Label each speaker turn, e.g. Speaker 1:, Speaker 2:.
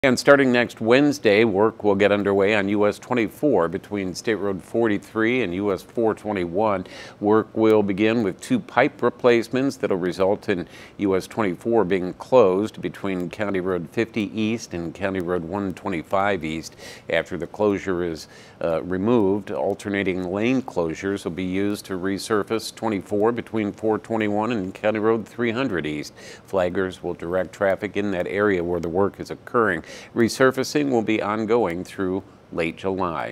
Speaker 1: And starting next Wednesday, work will get underway on US 24 between State Road 43 and US 421. Work will begin with two pipe replacements that will result in US 24 being closed between County Road 50 East and County Road 125 East. After the closure is removed, alternating lane closures will be used to resurface 24 between 421 and County Road 300 East. Flaggers will direct traffic in that area where the work is occurring. Resurfacing will be ongoing through late July.